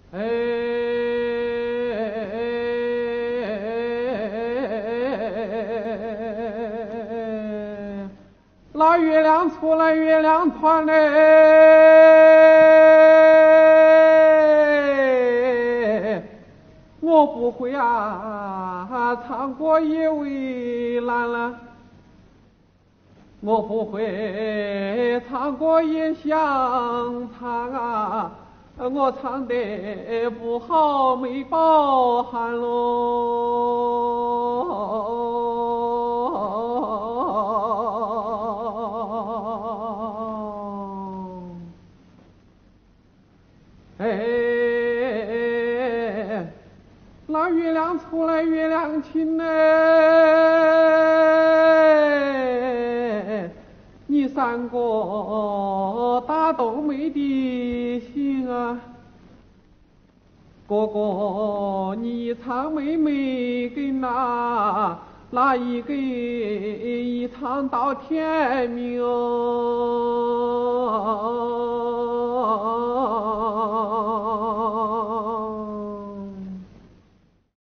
哎，那月亮出来月亮团嘞，我不会唱歌也为难了，我不会唱歌也想唱我唱得不好没包涵喽。哎，那月亮出来月亮晴嘞，你三个打动妹的心啊，哥哥你唱妹妹跟那一个一唱到天明哦。